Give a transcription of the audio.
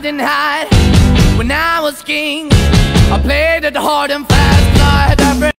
didn't hide when I was king. I played it hard and fast. I had that